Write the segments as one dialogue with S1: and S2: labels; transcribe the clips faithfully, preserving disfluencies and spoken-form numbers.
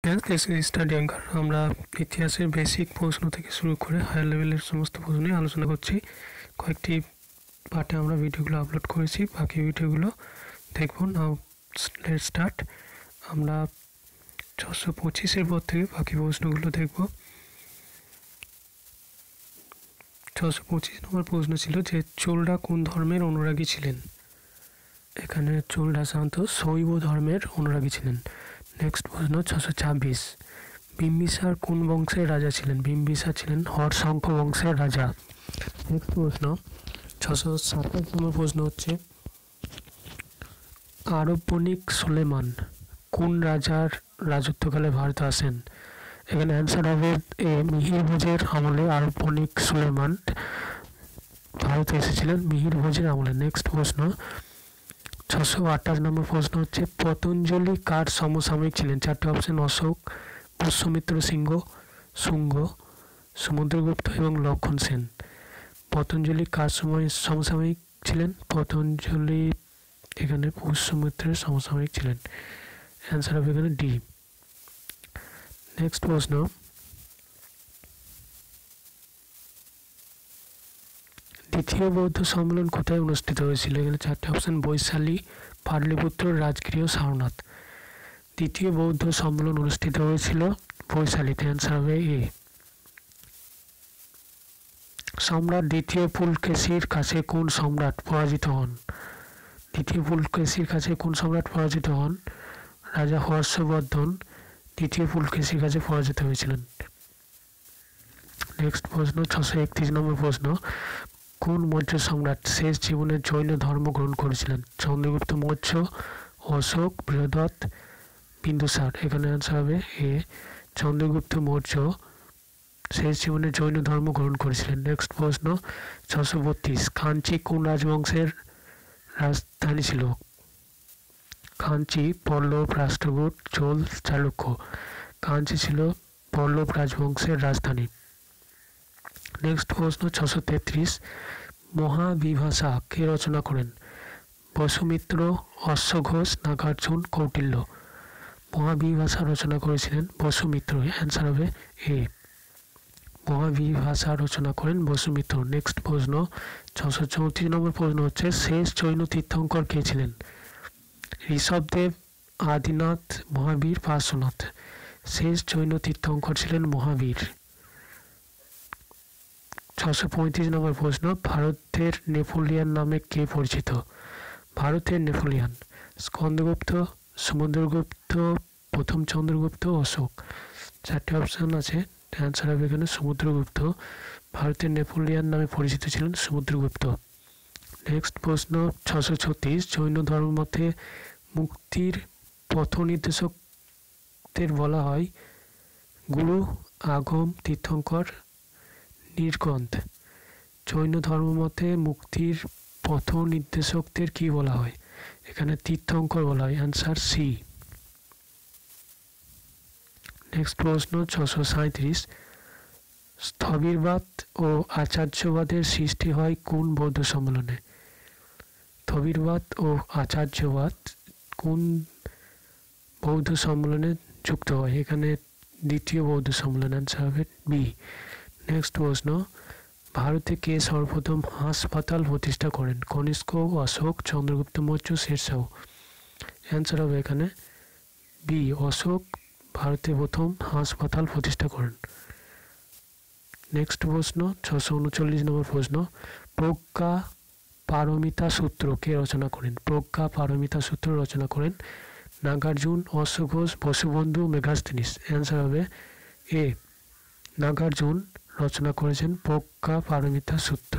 S1: Study anchor আমরা ইতিহাসের basic প্রশ্ন থেকে শুরু করে হায়ার লেভেলের সমস্ত প্রশ্ন নিয়ে আলোচনা করছি। কয়েকটি পার্টে আমরা ভিডিওগুলো আপলোড করেছি, বাকি ভিডিওগুলো দেখব। Now let's start. আমরা ছশো পঁচিশের পর থেকে বাকি প্রশ্নগুলো দেখব। ছশো পঁচিশ নম্বর প্রশ্ন ছিল যে চোলরা কোন ধর্মের অনুরাগী ছিলেন। এখানে চোলরা সাধারণত শৈব ধর্মের অনুরাগী ছিলেন। নেক্সট প্রশ্ন ছশো ছাব্বিশ, বিম্বিসার কোন বংশের রাজা ছিলেন। বিম্বিসার ছিলেন হর্ষঙ্ক বংশের রাজা। নেক্সট প্রশ্ন ছশো সাতাশ নম্বর প্রশ্ন হচ্ছে আরব বণিক সুলেমান কোন রাজার রাজত্বকালে ভারতে আসেন। এখানে অ্যান্সার হবে এ মিহির ভোজের আমলে আরব বণিক সুলেমান ভারতে এসেছিলেন মিহির ভোজের আমলে। নেক্সট প্রশ্ন ছশো আঠাশ নম্বর প্রশ্ন হচ্ছে পতঞ্জলি কার সমসাময়িক ছিলেন। চারটি অপশন অশোক, পুষ্যমিত্র সিংহ, শুঙ্গ, সমুদ্রগুপ্ত এবং লক্ষণ সেন। পতঞ্জলি কার সময় সমসাময়িক ছিলেন। পতঞ্জলি এখানে পুষ্যমিত্রের সমসাময়িক ছিলেন। অ্যান্সার হবে এখানে ডি। নেক্সট প্রশ্ন দ্বিতীয় বৌদ্ধ সম্মেলন কোথায় অনুষ্ঠিত হয়েছিল। এখানে চারটি অপশন বৈশালী, পাটলিপুত্র, রাজগৃহ, সারনাথ। দ্বিতীয় বৌদ্ধ সম্মেলন অনুষ্ঠিত হয়েছিল বৈশালীতে। অ্যান্সার হবে এ। সম্রাট দ্বিতীয় পুলকেশীর কাছে কোন সম্রাট পরাজিত হন। দ্বিতীয় পুলকেশীর কাছে কোন সম্রাট পরাজিত হন। রাজা হর্ষবর্ধন দ্বিতীয় পুলকেশীর কাছে পরাজিত হয়েছিলেন। নেক্সট প্রশ্ন ছশো একত্রিশ নম্বর প্রশ্ন কোন মৌর্য সম্রাট শেষ জীবনে জৈন ধর্ম গ্রহণ করেছিলেন। চন্দ্রগুপ্ত মৌর্য, অশোক, বৃহদত্ত, বিন্দুসার। এখানে অ্যান্সার হবে এ চন্দ্রগুপ্ত মৌর্য শেষ জীবনে জৈন ধর্ম গ্রহণ করেছিলেন। নেক্সট প্রশ্ন ছশো বত্রিশ কাঞ্চি কোন রাজবংশের রাজধানী ছিল। কাঞ্চি পল্লব, রাষ্ট্রকূট, চোল, চালুক্য। কাঞ্চি ছিল পল্লব রাজবংশের রাজধানী। নেক্সট প্রশ্ন ছশো তেত্রিশ মহাবিভাষা কে রচনা করেন। বসুমিত্র, অশ্বঘোষ, নাগার্জুন, কৌটিল্য। মহাবিভাষা রচনা করেছিলেন বসুমিত্র। অ্যান্সার হবে এ মহাবিভাষা রচনা করেন বসুমিত্র। নেক্সট প্রশ্ন ছশো চৌত্রিশ নম্বর প্রশ্ন হচ্ছে শেষ জৈন তীর্থঙ্কর কে ছিলেন। ঋষভদেব, আদিনাথ, মহাবীর, পার্শ্বনাথ। শেষ জৈন তীর্থঙ্কর ছিলেন মহাবীর। ছশো পঁয়ত্রিশ নম্বর প্রশ্ন ভারতের নেপোলিয়ান নামে কে পরিচিত। ভারতের নেপোলিয়ান স্কন্দগুপ্ত, সমুদ্রগুপ্ত, প্রথম চন্দ্রগুপ্ত, অশোক। চারটি অপশন আছে, অ্যান্সার হবে এখানে সমুদ্রগুপ্ত। ভারতের নেপোলিয়ান নামে পরিচিত ছিলেন সমুদ্রগুপ্ত। নেক্সট প্রশ্ন ছশো ছত্রিশ জৈন ধর্মমতে মুক্তির পথ নির্দেশকদের বলা হয় গুরু, আগম, তীর্থঙ্কর, নির্গন্ধ। জৈন ধর্মমতে মুক্তির পথ নির্দেশকদের কি বলা হয়। এখানে তীর্থঙ্কর বলা হয়। Answer C. নেক্সট প্রশ্ন ছশো সাঁইত্রিশ স্থবিরবাদ ও আচার্যবাদের সৃষ্টি হয় কোন বৌদ্ধ সম্মেলনে। স্থবিরবাদ ও আচার্যবাদ কোন বৌদ্ধ সম্মেলনে যুক্ত হয়। এখানে দ্বিতীয় বৌদ্ধ সম্মেলন। অ্যান্সার হবে বি। নেক্সট প্রশ্ন ভারতে কে সর্বপ্রথম হাসপাতাল প্রতিষ্ঠা করেন। কনিষ্ক, অশোক, চন্দ্রগুপ্ত মৌর্য, শেরশাহ। অ্যান্সার হবে এখানে বি অশোক ভারতে প্রথম হাসপাতাল প্রতিষ্ঠা করেন। নেক্সট প্রশ্ন ছশো উনচল্লিশ নম্বর প্রশ্ন প্রজ্ঞা পারমিতা সূত্র কে রচনা করেন। প্রজ্ঞা পারমিতা সূত্র রচনা করেন নাগার্জুন, অশ্বঘোষ, বসুবন্ধু, মেগাস্তিনিস। অ্যান্সার হবে এ নাগার্জুন রচনা করেছেন প্রজ্ঞা পারমিতা সূত্র।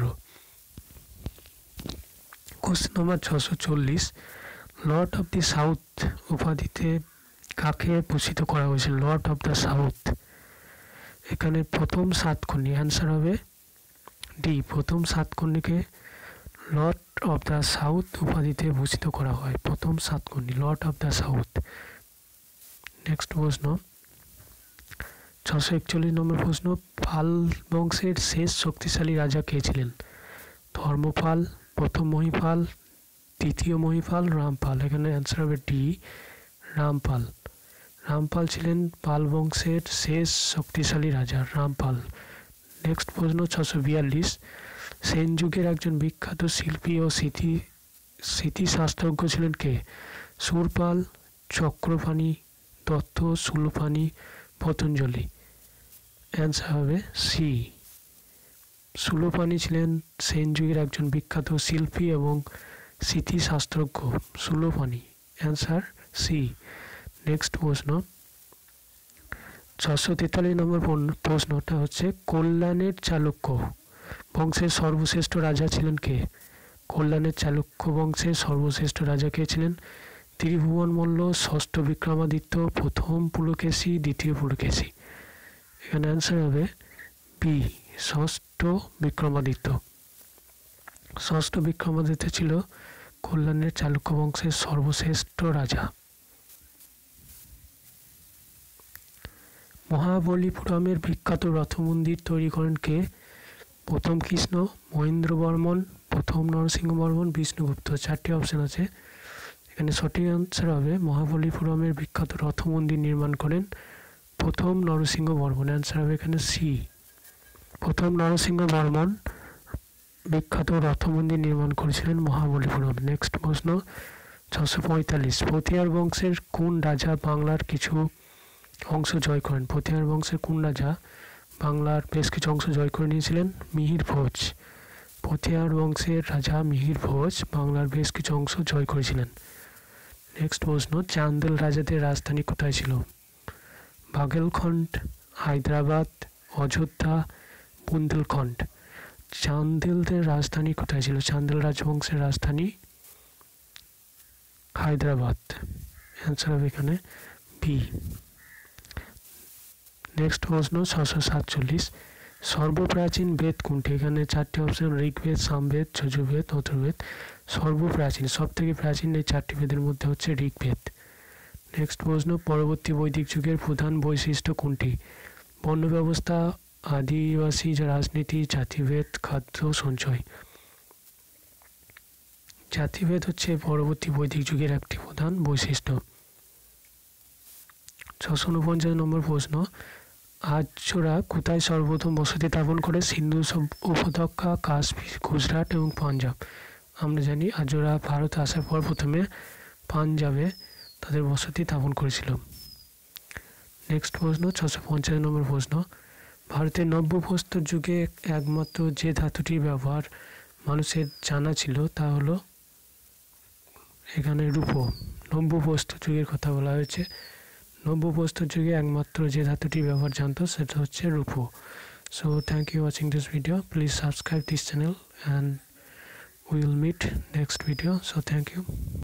S1: কোশ্চেন নম্বর ছশো চল্লিশ লর্ড অফ দি সাউথ উপাধিতে কাকে ভূষিত করা হয়েছিল। লর্ড অফ দ্য সাউথ এখানে প্রথম সাতকর্ণী। অ্যান্সার হবে ডি প্রথম সাতকর্ণীকে লর্ড অফ দ্য সাউথ উপাধিতে ভূষিত করা হয়। প্রথম Satakarni lord of the south. Next প্রশ্ন ছশো একচল্লিশ নম্বর প্রশ্ন পাল বংশের শেষ শক্তিশালী রাজা কে ছিলেন। ধর্মপাল, প্রথম মহিপাল, দ্বিতীয় মহিপাল, রামপাল। এখানে অ্যান্সার হবে ডি রামপাল। রামপাল ছিলেন পাল বংশের শেষ শক্তিশালী রাজা রামপাল। নেক্সট প্রশ্ন ছশো বিয়াল্লিশ, সেন যুগের একজন বিখ্যাত শিল্পী ও স্মৃতি স্মৃতিশাস্ত্রজ্ঞ ছিলেন কে? সুরপাল, চক্রপাণি, দত্ত, সুলপাণি, পতঞ্জলি। অ্যান্সার হবে সি। সুলপাণি ছিলেন সেন যুগের একজন বিখ্যাত শিল্পী এবং স্মৃতিশাস্ত্রজ্ঞ। সুলপাণি। Answer C. নেক্সট প্রশ্ন ছশো তেতাল্লিশ নম্বর প্রশ্নটা হচ্ছে কল্যাণের চালুক্য বংশের সর্বশ্রেষ্ঠ রাজা ছিলেন কে? কল্যাণের চালুক্য বংশের সর্বশ্রেষ্ঠ রাজা কে ছিলেন? ত্রিভুবন মল্ল, ষষ্ঠ বিক্রমাদিত্য, প্রথম পুলকেশী, দ্বিতীয় পুলকেশী। এখানে অ্যান্সার হবে বি, ষষ্ঠ বিক্রমাদিত্য। ষষ্ঠ বিক্রমাদিত্য ছিল কল্যাণের চালুক্য বংশের সর্বশ্রেষ্ঠ রাজা। মহাবলীপুরমের বিখ্যাত রথ মন্দির তৈরি করেন কে? প্রথম কৃষ্ণ, মহেন্দ্র বর্মন, প্রথম নরসিংহ বর্মন, বিষ্ণুগুপ্ত। চারটি অপশন আছে, এখানে সঠিক আনসার হবে মহাবলীপুরমের বিখ্যাত রথ মন্দির নির্মাণ করেন প্রথম নরসিংহ বর্মন। অ্যান্সার হবে এখানে সি। প্রথম নরসিংহ বর্মন বিখ্যাত রথ মন্দির নির্মাণ করেছিলেন মহাবলীপুরম। নেক্সট প্রশ্ন ছশো পঁয়তাল্লিশ, পতিয়ার বংশের কোন রাজা বাংলার কিছু অংশ জয় করেন? পতিয়ার বংশের কোন রাজা বাংলার বেশ কিছু অংশ জয় করে নিয়েছিলেন? মিহির ভোজ। পতিয়ার বংশের রাজা মিহির ভোজ বাংলার বেশ কিছু অংশ জয় করেছিলেন। নেক্সট প্রশ্ন, চান্দেল রাজাদের রাজধানী কোথায় ছিল? বাঘেলখন্ড, হায়দ্রাবাদ, অযোধ্যা, বুন্দেলখন্ড। চান্দেলদের রাজধানী কোথায় ছিল? চান্দেল রাজবংশের রাজধানী হায়দ্রাবাদ। অ্যান্সার হবে এখানে বি। নেক্সট প্রশ্ন ছশো সাতচল্লিশ, সর্বপ্রাচীন বেদ কোনটি? এখানে চারটি অপশন, ঋগ্বেদ, সামবেদ, যজুর্বেদ, অথর্ববেদ। সর্বপ্রাচীন, সব থেকে প্রাচীন এই চারটি বেদের মধ্যে হচ্ছে ঋগ্বেদ। নেক্সট প্রশ্ন, পরবর্তী বৈদিক যুগের প্রধান বৈশিষ্ট্য কোনটি? বর্ণ ব্যবস্থা, আদিবাসী রাজনীতি, জাতিভেদ, খাদ্য সঞ্চয়। জাতিভেদ হচ্ছে পরবর্তী বৈদিক যুগের একটি প্রধান বৈশিষ্ট্য। ছশো উনপঞ্চাশ নম্বর প্রশ্ন, আর্যরা কোথায় সর্বপ্রথম বসতি স্থাপন করে? সিন্ধু উপত্যকা, কাশ্মীর, গুজরাট এবং পাঞ্জাব। আমরা জানি আর্যরা ভারতে আসার পর প্রথমে পাঞ্জাবে তাদের বসতি স্থাপন করেছিল। নেক্সট প্রশ্ন ছশো পঞ্চাশ নম্বর প্রশ্ন, ভারতের নব্যপ্রস্তর যুগে একমাত্র যে ধাতুটির ব্যবহার মানুষের জানা ছিল তা হলো এখানে রূপো। নব্যপ্রস্তর যুগের কথা বলা হয়েছে। নব্যপ্রস্তর যুগে একমাত্র যে ধাতুটির ব্যবহার জানতো সেটা হচ্ছে রূপো। So thank you watching this video, please subscribe this channel and we will meet next video. So thank you.